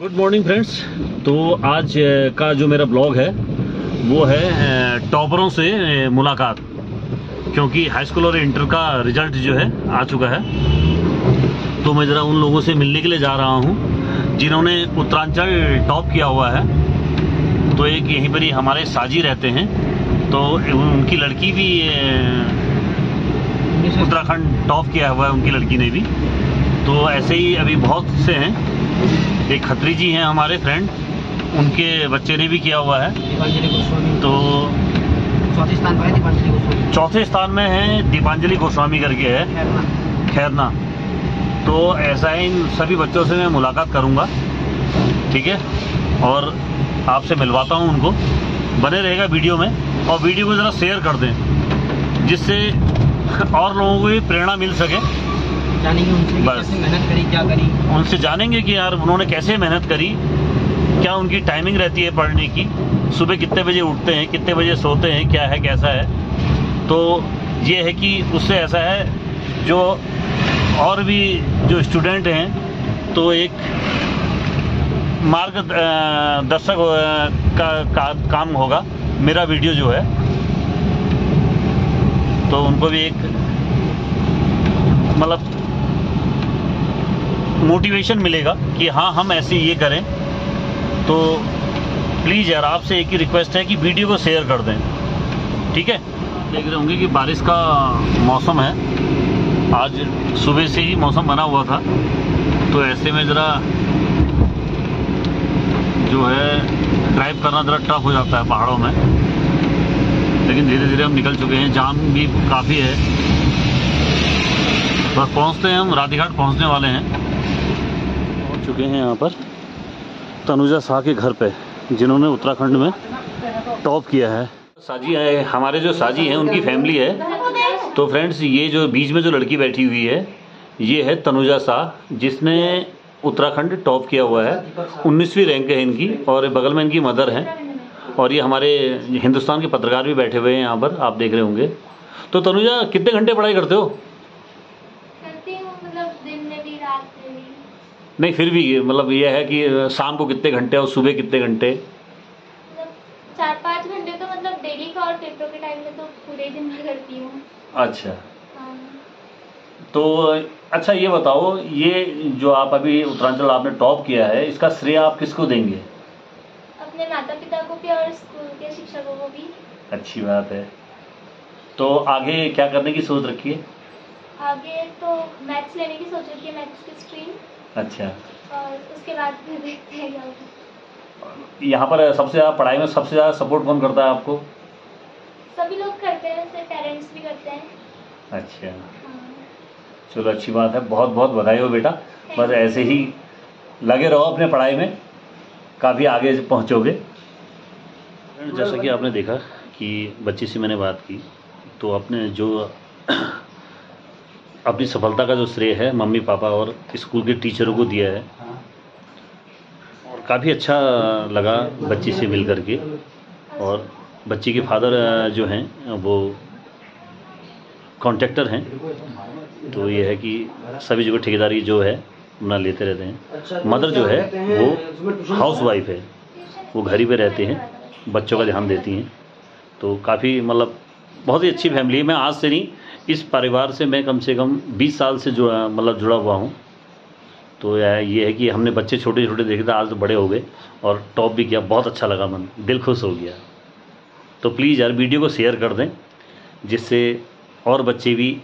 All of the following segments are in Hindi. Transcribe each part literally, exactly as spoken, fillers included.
Good morning friends. तो आज का जो मेरा ब्लॉग है वो है टॉपरों से मुलाकात, क्योंकि हाई स्कूल और इंटर का रिजल्ट जो है आ चुका है। तो मैं ज़रा उन लोगों से मिलने के लिए जा रहा हूँ जिन्होंने उत्तरांचल टॉप किया हुआ है। तो एक यहीं पर ही हमारे साजी रहते हैं, तो उनकी लड़की भी उत्तराखंड टॉप किया हुआ है, उनकी लड़की ने भी। तो ऐसे ही अभी बहुत से हैं। एक खत्री जी हैं हमारे फ्रेंड, उनके बच्चे ने भी किया हुआ है। तो चौथे स्थान पर है दीपांजलि गोस्वामी। चौथे स्थान में है दीपांजलि गोस्वामी करके है, खैरना। तो ऐसा है, इन सभी बच्चों से मैं मुलाकात करूंगा, ठीक है, और आपसे मिलवाता हूं उनको। बने रहेगा वीडियो में, और वीडियो को ज़रा शेयर कर दें जिससे और लोगों को भी प्रेरणा मिल सके। जानेंगे उनसे कि कैसे मेहनत करी, क्या करी। उनसे जानेंगे कि यार उन्होंने कैसे मेहनत करी, क्या उनकी टाइमिंग रहती है पढ़ने की, सुबह कितने बजे उठते हैं, कितने बजे सोते हैं, क्या है कैसा है। तो ये है कि उससे ऐसा है जो और भी जो स्टूडेंट हैं तो एक मार्ग दर्शक का, का काम होगा मेरा वीडियो जो है। तो उनको भी एक मतलब मोटिवेशन मिलेगा कि हाँ हम ऐसे ये करें। तो प्लीज़ यार आपसे एक ही रिक्वेस्ट है कि वीडियो को शेयर कर दें, ठीक है। देख रहे होंगे कि बारिश का मौसम है, आज सुबह से ही मौसम बना हुआ था। तो ऐसे में ज़रा जो है ड्राइव करना ज़रा टफ हो जाता है पहाड़ों में, लेकिन धीरे धीरे हम निकल चुके हैं। जाम भी काफ़ी है, बस पहुंचते हैं हम, राधीघाट पहुंचने वाले हैं। पहुंच चुके हैं यहाँ पर तनुजा शाह के घर पे, जिन्होंने उत्तराखंड में टॉप किया है। साजी है, हमारे जो साजी हैं उनकी फैमिली है। तो फ्रेंड्स, ये जो बीच में जो लड़की बैठी हुई है ये है तनुजा शाह, जिसने उत्तराखंड टॉप किया हुआ है। उन्नीसवीं रैंक है इनकी, और बगल में इनकी मदर है। और ये हमारे हिंदुस्तान के पत्रकार भी बैठे हुए हैं यहाँ पर, आप देख रहे होंगे। तो तनुजा, कितने घंटे पढ़ाई करते हो? करती हूँ, मतलब दिन में भी रात में भी। नहीं, फिर भी मतलब ये है कि शाम को कितने घंटे और सुबह कितने घंटे? मतलब चार पाँच घंटे तो मतलब डेली का, और पेपरों के टाइम में तो पूरे दिन भी करती हूँ। अच्छा। हाँ। तो अच्छा ये बताओ, ये जो आप अभी उत्तरांचल आपने टॉप किया है, इसका श्रेय आप किसको देंगे? अपने माता पिता को भी और स्कूल के शिक्षकों को भी। अच्छी बात है। तो आगे क्या करने की सोच रखी है? आगे तो मैथ्स लेने की सोच रखी है, मैथ्स की स्ट्रीम। अच्छा। और उसके बाद फिर देखते हैं क्या होगा। यहाँ पर सबसे ज़्यादा पढ़ाई में सबसे ज़्यादा सपोर्ट कौन करता है आपको? सभी लोग करते हैं, जैसे पेरेंट्स भी करते हैं। अच्छा, हाँ। चलो अच्छी बात है, बहुत बहुत बधाई हो बेटा। बस ऐसे ही लगे रहो अपने पढ़ाई में, काफ़ी आगे पहुँचोगे। जैसा कि आपने देखा कि बच्ची से मैंने बात की, तो आपने जो अपनी सफलता का जो श्रेय है मम्मी पापा और स्कूल के टीचरों को दिया है। और काफ़ी अच्छा लगा बच्ची से मिल करके। और बच्ची के फादर जो हैं वो कॉन्ट्रैक्टर हैं। तो ये है कि सभी जगह ठेकेदारी जो है अपना लेते रहते हैं। मदर जो है वो हाउस वाइफ है, वो घर ही पे रहते हैं, बच्चों का ध्यान देती हैं। तो काफ़ी मतलब बहुत ही अच्छी फैमिली है। मैं आज से नहीं, इस परिवार से मैं कम से कम बीस साल से जुड़ा मतलब जुड़ा हुआ हूँ। तो ये है कि हमने बच्चे छोटे छोटे देखे थे, आज तो बड़े हो गए और टॉप भी किया। बहुत अच्छा लगा, मन दिल खुश हो गया। तो प्लीज़ यार वीडियो को शेयर कर दें, जिससे और बच्चे भी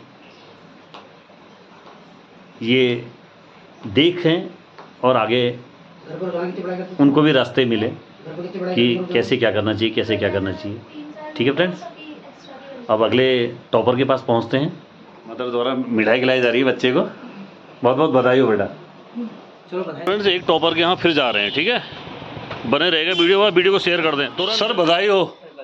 ये देखें और आगे उनको भी रास्ते मिले कि कैसे क्या करना चाहिए, कैसे क्या करना चाहिए। ठीक है फ्रेंड्स, अब अगले टॉपर के पास पहुंचते हैं। मतलब द्वारा मिठाई खिलाई जा रही है बच्चे को। बहुत बहुत बधाई हो बेटा। चलो बधाई। फ्रेंड्स, एक टॉपर के यहाँ फिर जा रहे हैं, ठीक है। बने रहेगा वीडियो, वीडियो को शेयर कर दें। तो सर बधाई हो,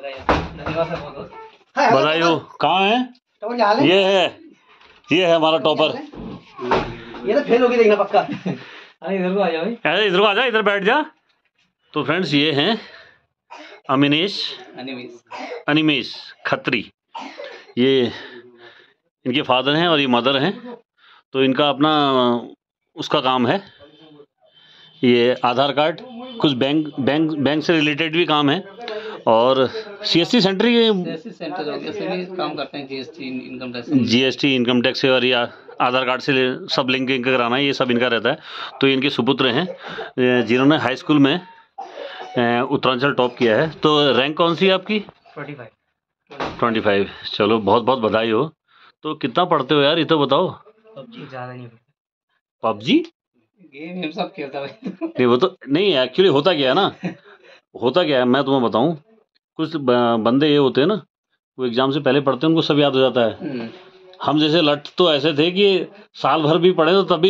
बधाई हो। कहाँ है? ये है, ये है हमारा टॉपर। ये तो फेल होगी देखना पक्का। अरे इधर को आ जा भाई, अरे इधर को आ जा, इधर बैठ जा। तो फ्रेंड्स, ये हैं अमिनेश अनिमेश खत्री। ये इनके फादर हैं और ये मदर हैं। तो इनका अपना उसका काम है, ये आधार कार्ड, कुछ बैंक बैंक बैंक से रिलेटेड भी काम है, और सीएससी सेंटर ये सीएससी सेंटर हो गया, सभी काम करते हैं, GST income tax GST income tax से, और या आधार कार्ड से सब लिंकिंग कराना, ये सब इनका रहता है। तो इनके सुपुत्र हैं जिन्होंने हाई स्कूल में उत्तरांचल टॉप किया है। तो रैंक कौन सी है आपकी? Twenty five. Twenty five. चलो बहुत बहुत बधाई हो। तो कितना पढ़ते हो यार, ये तो बताओ। पबजी ज़्यादा नहीं पड़ता। पबजी गेम हम सब खेलता भाई। नहीं वो तो नहीं, एक्चुअली होता क्या है ना, होता क्या है मैं तुम्हें बताऊं, कुछ ब- बंदे ये होते हैं ना, वो एग्जाम से पहले पढ़ते हैं, उनको सब याद हो जाता है। हम जैसे लट तो ऐसे थे कि साल भर भी पढ़े तो तभी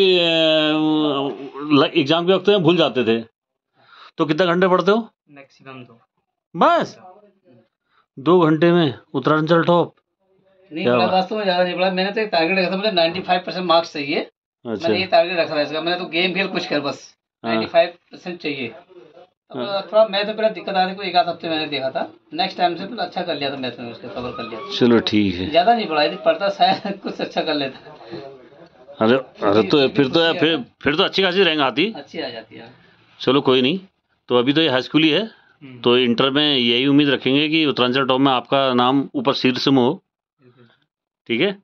एग्जाम के वक्त में भूल जाते थे। तो कितना घंटे पढ़ते हो? मैक्सिमम दो। बस दो घंटे में उत्तरांचल टॉप? नहीं क्या पढ़ा, बात। वास्तव में ज़्यादा नहीं पढ़ा। मैंने तो एक टारगेट रखा था, मुझे नाइन्टी फाइव परसेंट मार्क्स चाहिए। अच्छा मैंने ये टारगेट रखा था इसका, मैंने तो गेम खेल कुछ कर बस हाँ। नाइन्टी फाइव परसेंट चाहिए। अब थोड़ा मैथ में पहले दिक्कत आ रही, कोई एक आध हफ्ते मैंने देखा था, नेक्स्ट टाइम से अच्छा कर लिया था मैथ में, उसके कवर कर लिया था। चलो ठीक है। ज़्यादा नहीं पढ़ा, यदि पढ़ता शायद कुछ अच्छा कर लेता। अरे अरे तो फिर तो यार फिर फिर तो अच्छी खासी रैंक आती। अच्छी आ जाती है। चलो कोई नहीं। तो अभी तो ये हाई स्कूल ही है, तो इंटर में यही उम्मीद रखेंगे कि उत्तरांचल टॉप में आपका नाम ऊपर शीर्ष में हो। ठीक है।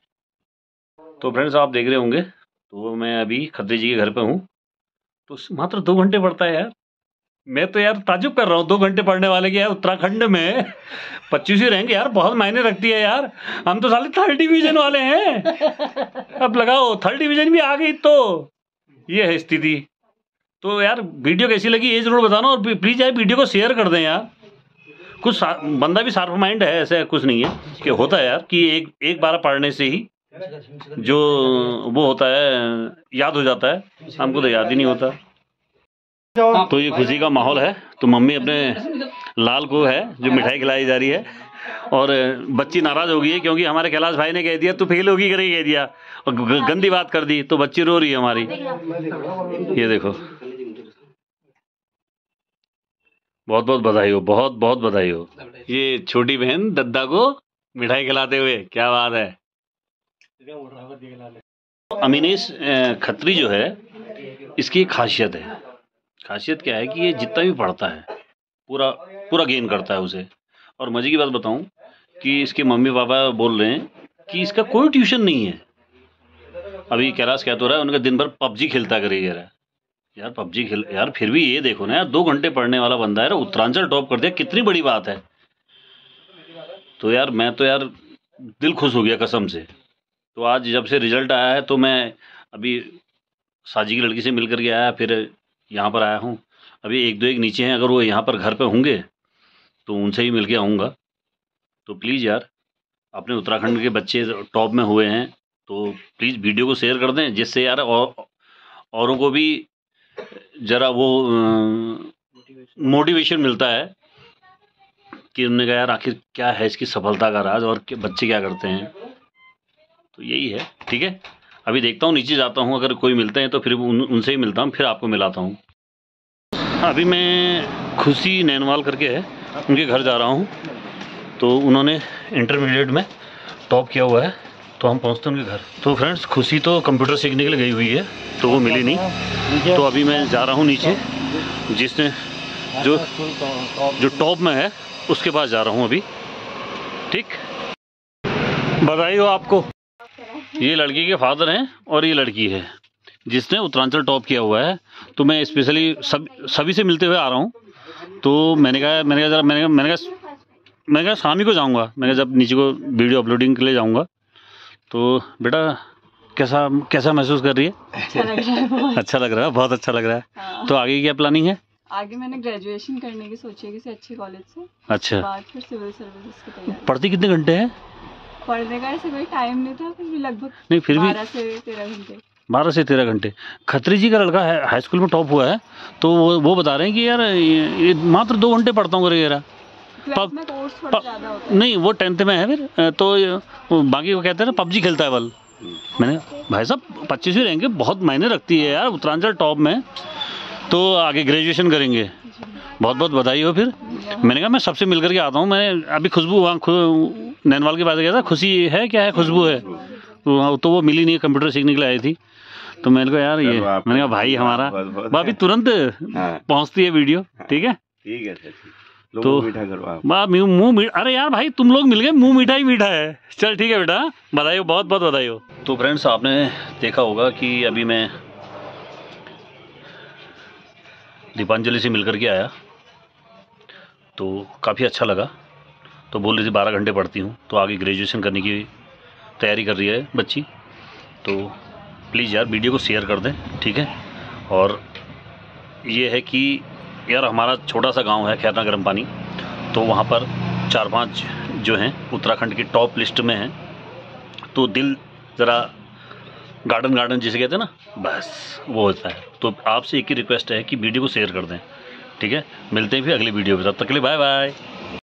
तो फ्रेंड्स आप देख रहे होंगे, तो मैं अभी खत्री जी के घर पे हूँ। तो मात्र दो घंटे पढ़ता है यार। मैं तो यार ताजुब कर रहा हूँ, दो घंटे पढ़ने वाले की यार उत्तराखंड में पच्चीसवीं रैंक यार बहुत मायने रखती है यार। हम तो साले थर्ड डिवीजन वाले हैं। अब लगाओ थर्ड डिवीजन भी आ गई, तो ये है स्थिति। तो यार वीडियो कैसी लगी ये जरूर बताना, और प्लीज़ यार वीडियो को शेयर कर दें यार। कुछ बंदा भी शार्प माइंड है, ऐसा कुछ नहीं है कि होता है यार कि एक एक बार पढ़ने से ही जो वो होता है याद हो जाता है, हमको तो याद ही नहीं होता। तो ये खुशी का माहौल है। तो मम्मी अपने लाल को है जो मिठाई खिलाई जा रही है, और बच्ची नाराज हो गई है क्योंकि हमारे कैलाश भाई ने कह दिया तू फेल होगी करके कह दिया, और गंदी बात कर दी, तो बच्ची रो रही है हमारी। ये देखो, बहुत बहुत बधाई हो, बहुत बहुत बधाई हो। ये छोटी बहन दद्दा को मिठाई खिलाते हुए, क्या बात है। अमीनेश खत्री जो है, इसकी एक खासियत है। खासियत क्या है कि ये जितना भी पढ़ता है पूरा पूरा गेन करता है उसे। और मजे की बात बताऊं कि इसके मम्मी पापा बोल रहे हैं कि इसका कोई ट्यूशन नहीं है। अभी कैलाश क्या तो रहा है, उनका दिन भर पबजी खेलता करेगा यार। यार पबजी खेल यार, फिर भी ये देखो ना यार, दो घंटे पढ़ने वाला बंदा है, उत्तरांचल टॉप कर दिया, कितनी बड़ी बात है। तो यार मैं तो यार दिल खुश हो गया कसम से। तो आज जब से रिजल्ट आया है, तो मैं अभी साजी की लड़की से मिल कर के आया, फिर यहाँ पर आया हूँ। अभी एक दो एक नीचे हैं, अगर वो यहाँ पर घर पे होंगे तो उनसे ही मिल के आऊँगा। तो प्लीज़ यार, अपने उत्तराखंड के बच्चे टॉप में हुए हैं, तो प्लीज़ वीडियो को शेयर कर दें, जिससे यार और औरों को भी ज़रा वो मोटिवेशन मिलता है कि उन्होंने कहा यार आखिर क्या है इसकी सफलता का राज, और बच्चे क्या करते हैं। तो यही है। ठीक है, अभी देखता हूँ, नीचे जाता हूँ, अगर कोई मिलते हैं तो फिर उन, उनसे ही मिलता हूँ, फिर आपको मिलाता हूँ। अभी मैं खुशी नैनवाल करके है, उनके घर जा रहा हूँ। तो उन्होंने इंटरमीडिएट में टॉप किया हुआ है, तो हम पहुँचते हैं उनके घर। तो फ्रेंड्स, खुशी तो कंप्यूटर सीखने के लिए गई हुई है, तो वो मिली नहीं। तो अभी मैं जा रहा हूँ नीचे, जिसने जो जो टॉप में है उसके पास जा रहा हूँ अभी। ठीक, बधाई हो आपको। ये लड़की के फादर हैं और ये लड़की है जिसने उत्तरांचल टॉप किया हुआ है। तो मैं स्पेशली सब सभी से मिलते हुए आ रहा हूँ। तो मैंने कहा मैंने कहा जरा मैंने कहा मैंने कहा मैंने कहा शाम ही को जाऊँगा। मैंने कहा जब नीचे को वीडियो अपलोडिंग के लिए जाऊँगा। तो बेटा कैसा कैसा महसूस कर रही है? अच्छा लग रहा है बहुत। अच्छा लग रहा है, बहुत अच्छा लग रहा है। हाँ। तो आगे की क्या प्लानिंग है? आगे मैंने ग्रेजुएशन करने की सोची है किसी अच्छे कॉलेज से। अच्छा, बाद फिर सिविल सर्विसेज की तैयारी। पढ़ती कितने घंटे हैं? पढ़ने का ऐसे कोई टाइम नहीं था, फिर भी लगभग नहीं फिर भी बारह से तेरह घंटे। बारह से तेरह घंटे। खत्री जी का लड़का है, हाई स्कूल में टॉप हुआ है, तो वो वो बता रहे हैं कि यार ये, ये मात्र दो घंटे पढ़ता हूँ करेगा। ट्वेल्थ में कोर्स थोड़ा ज़्यादा होता है। नहीं वो टेंथ में है फिर, तो वो बाकी वो कहते हैं ना पबजी खेलता है बल। मैंने भाई साहब पच्चीसवीं रैंक बहुत मायने रखती है यार उत्तरांचल टॉप में। तो आगे ग्रेजुएशन करेंगे, बहुत बहुत बधाई हो। फिर मैंने कहा मैं सबसे मिल करके आता हूँ। मैंने अभी खुशबू वहाँ नैनवाल के पास गया था, खुशी है क्या है खुशबू है, तो वो मिली नहीं, कंप्यूटर सीखने के लिए आई थी। तो मेरे को यार ये चलो आप- मैंने कहा भाई हमारा बहुत- बहुत- भाभी तुरंत हाँ पहुंचती है वीडियो, ठीक है। ठीक है सर, ठीक। लो तो- मुंह मीठा करो आप। बा मुंह मुंह मीठा, अरे यार भाई तुम लोग मिल गए, मुंह मीठा ही मीठा है। चल ठीक है बेटा, बधाई हो, बहुत बहुत बधाई हो। तो फ्रेंड्स आपने देखा होगा कि अभी मैं दीपांजलि से मिलकर के आया, तो काफ़ी अच्छा लगा। तो बोल रही थी बारह घंटे पढ़ती हूँ, तो आगे ग्रेजुएशन करने की तैयारी कर रही है बच्ची। तो प्लीज़ यार वीडियो को शेयर कर दें, ठीक है। और ये है कि यार हमारा छोटा सा गांव है खैरना गर्म पानी, तो वहाँ पर चार पांच जो हैं उत्तराखंड की टॉप लिस्ट में हैं। तो दिल ज़रा गार्डन गार्डन जिसे कहते हैं ना, बस वो होता है। तो आपसे एक ही रिक्वेस्ट है कि वीडियो को शेयर कर दें, ठीक है। मिलते हैं फिर अगली वीडियो में, तब तक के लिए बाय बाय।